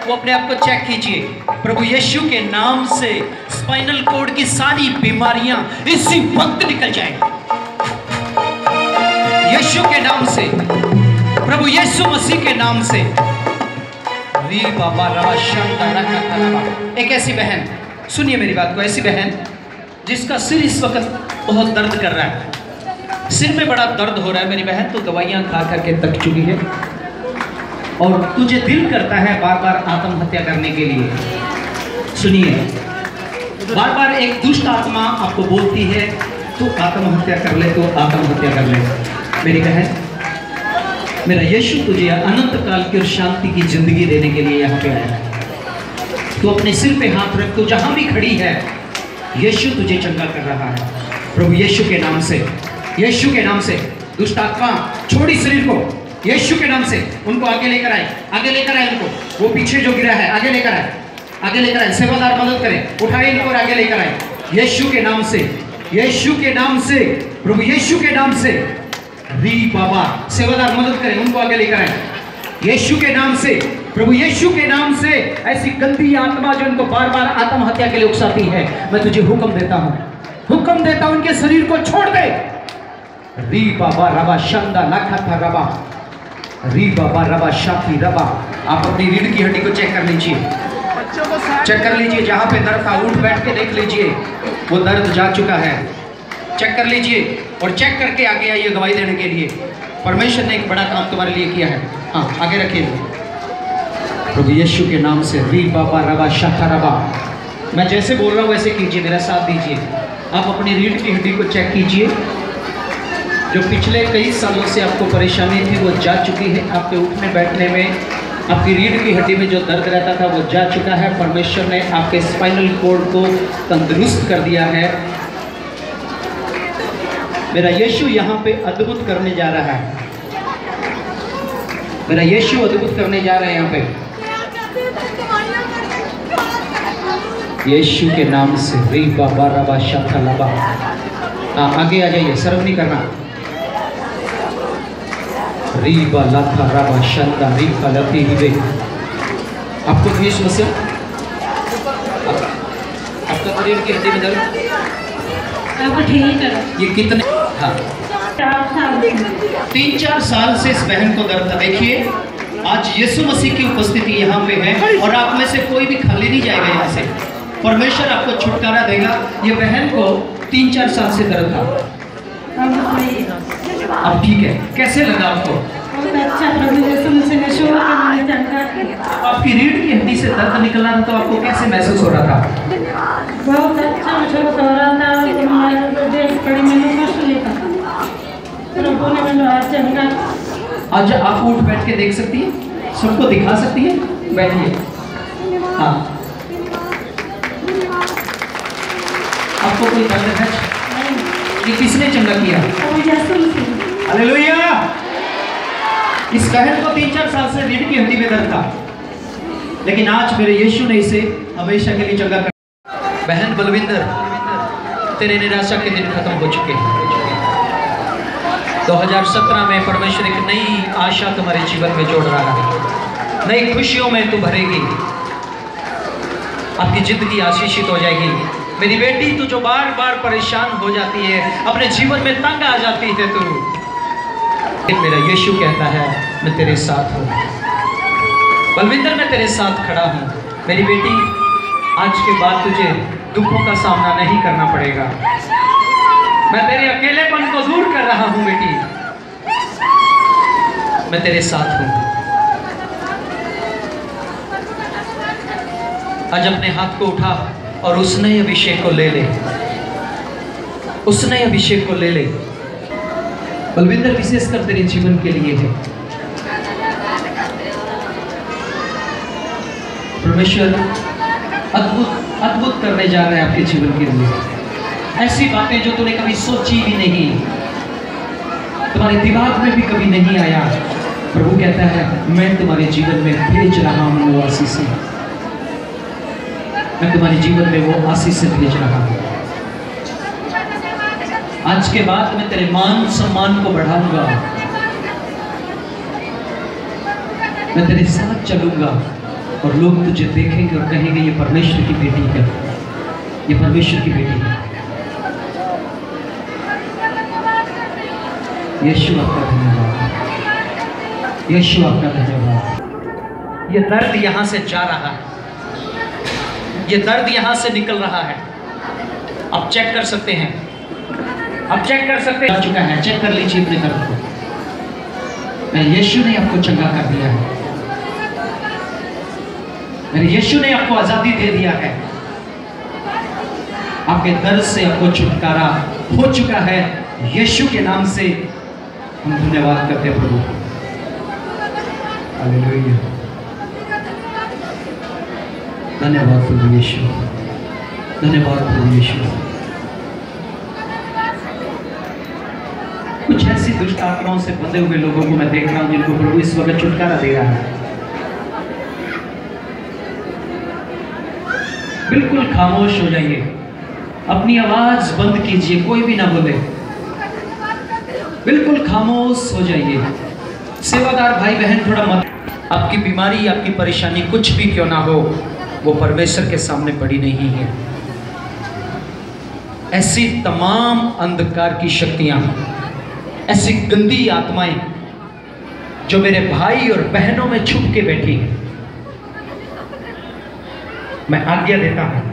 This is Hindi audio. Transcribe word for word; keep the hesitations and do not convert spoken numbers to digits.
वो अपने आप को चेक कीजिए। प्रभु यीशु के नाम से स्पाइनल कोड की सारी बीमारियां इसी वक्त निकल जाएंगी। यीशु के नाम से, प्रभु यीशु मसीह के नाम से। री बाबा रवा शंकर रखा रवा। एक ऐसी बहन, सुनिए मेरी बात को, ऐसी बहन जिसका सिर इस वक्त बहुत दर्द कर रहा है, सिर में बड़ा दर्द हो रहा है मेरी बहन, तो दवाइयां खा करके थक चुकी है और तुझे दिल करता है बार बार आत्महत्या करने के लिए। सुनिए, बार बार एक दुष्ट आत्मा आपको बोलती है तू आत्महत्या कर ले, तो आत्महत्या कर ले। मेरी बहन, मेरा यीशु तुझे अनंत काल की और शांति की जिंदगी देने के लिए यहाँ पे आया है। तू अपने सिर पे हाथ रख, तो जहां भी खड़ी है यीशु तुझे चंगा कर रहा है। प्रभु यीशु के नाम से, यीशु के नाम से दुष्ट आत्मा छोड़ी शरीर को, यीशु के नाम से उनको आगे लेकर आए, आगे लेकर आए उनको। वो पीछे जो गिरा है आगे लेकर आए, आगे लेकर आए। सेवादार मदद करें, उठाए इनको और आगे लेकर आए यीशु के नाम से, यीशु के नाम से, प्रभु यीशु के नाम से। री बाबा, सेवादार मदद करें, उनको आगे लेकर आए यीशु के नाम से, प्रभु यीशु के नाम से। ऐसी गंदी आत्मा जो इनको बार बार आत्महत्या के लिए उकसाती है, मैं तुझे हुक्म देता हूं, हुक्म देता हूं, उनके शरीर को छोड़ दे। री बाबा रबा शंदा लाखा था रबा, री बाबा रबा शाखी रबा। आप अपनी रीढ़ की हड्डी को चेक कर लीजिए, चेक कर लीजिए, जहां पे दर्द था उठ बैठ के देख लीजिए, वो दर्द जा चुका है। चेक कर लीजिए और चेक करके आगे आइए गवाही देने के लिए। परमेश्वर ने एक बड़ा काम तुम्हारे लिए किया है। हाँ, आगे रखिए प्रभु यीशु के नाम से। री बाबा रबा शाखा रबा। मैं जैसे बोल रहा हूँ वैसे कीजिए, मेरा साथ दीजिए। आप अपनी रीढ़ की हड्डी को चेक कीजिए, जो पिछले कई सालों से आपको परेशानी थी वो जा चुकी है। आपके उठने बैठने में, आपकी रीढ़ की हड्डी में जो दर्द रहता था वो जा चुका है। परमेश्वर ने आपके स्पाइनल कोड को तंदुरुस्त कर दिया है। मेरा यीशु यहाँ पे अद्भुत करने जा रहा है, मेरा यीशु अद्भुत करने जा रहा है यहाँ पे यीशु के नाम से। री बाबा रबा शाखा लबा। हाँ, आगे आ जाइए, सर्व नहीं करना। री बा लाखा रबा शंदा री फलती हिबे। आपको कोई समस्या, आपका शरीर की हड्डी में दर्द, ठीक है। ये कितने, हाँ, तीन चार साल से इस बहन को दर्द था। देखिए, आज यीशु मसीह की उपस्थिति यहाँ पे है और आप में से कोई भी खाली नहीं जाएगा यहाँ से। परमेश्वर आपको छुटकारा देगा। ये बहन को तीन चार साल से दर्द था, अब ठीक है। कैसे लगा आपको? आपकी रीढ़ की हड्डी से दर्द निकला था, तो आपको कैसे महसूस हो रहा था? बहुत अच्छा महसूस हो रहा था। आज आप उठ बैठ के देख सकती है, सबको दिखा सकती है, बैठिए। हाँ, आपको कोई दर्द है? ये किसने चंगा किया? हालेलुया। इस बहन को तीन चार साल से रीढ़ की हड्डी में दर्द था, लेकिन आज मेरे यीशु ने इसे हमेशा के लिए चंगा कर। बहन बलविंदर, तेरे निराशा के दिन खत्म हो चुके हैं। दो हज़ार सत्रह में परमेश्वर एक नई आशा तुम्हारे जीवन में जोड़ रहा है। नई खुशियों में तू भरेगी, आपकी जिंदगी आशीषित हो जाएगी। मेरी बेटी, तू जो बार बार परेशान हो जाती है, अपने जीवन में तंग आ जाती है, तू, मेरा यीशु कहता है मैं तेरे साथ हूँ। बलविंदर, मैं तेरे साथ खड़ा हूँ। मेरी बेटी, आज के बाद तुझे दुखों का सामना नहीं करना पड़ेगा। मैं तेरे अकेलेपन को दूर कर रहा हूँ बेटी, मैं तेरे साथ हूँ। आज अपने हाथ को उठा और उस नए अभिषेक को ले ले, उस नए अभिषेक को ले ले। बलविंदर, विशेषकर तेरे जीवन के लिए है। परमेश्वर अद्भुत अद्भुत करने जा रहे हैं आपके जीवन के लिए। ऐसी बातें जो तूने कभी सोची भी नहीं, तुम्हारे दिमाग में भी कभी नहीं आया, प्रभु कहता है मैं तुम्हारे जीवन में भेज रहा हूँ वो आशीष, मैं तुम्हारे जीवन में वो आशीष भेज रहा हूँ। आज के बाद मैं तेरे मान सम्मान को बढ़ाऊंगा, मैं तेरे साथ चलूंगा, और लोग तुझे देखेंगे और कहेंगे ये परमेश्वर की बेटी है, ये परमेश्वर की बेटी है। यीशु आपका धन्यवाद, यीशु आपका धन्यवाद। ये दर्द यहाँ से जा रहा है, ये दर्द यहाँ से निकल रहा है। आप चेक कर सकते हैं, आप चेक कर सकते हैं, चुका है, चेक कर लीजिए अपने दर्द को। मेरे यीशु ने आपको चंगा कर दिया है, मेरे यीशु ने आपको आजादी दे दिया है, आपके दर्द से आपको छुटकारा हो चुका है। यीशु के नाम से हम धन्यवाद करते हैं प्रभु। हालेलुया, धन्यवाद प्रभु यीशु, धन्यवाद प्रभु यीशु। कुछ ऐसी दुष्ट आत्माओं से बंधे हुए लोगों को मैं देख रहा हूं जिनको प्रभु इस वक्त छुटकारा दे रहा है। बिल्कुल खामोश हो जाइए, अपनी आवाज बंद कीजिए, कोई भी ना बोले, बिल्कुल खामोश हो जाइए। सेवादार भाई बहन थोड़ा मत, आपकी बीमारी, आपकी परेशानी कुछ भी क्यों ना हो, वो परमेश्वर के सामने बड़ी नहीं है। ऐसी तमाम अंधकार की शक्तियां, ऐसी गंदी आत्माएं जो मेरे भाई और बहनों में छुप के बैठी हैं, मैं आज्ञा देता हूं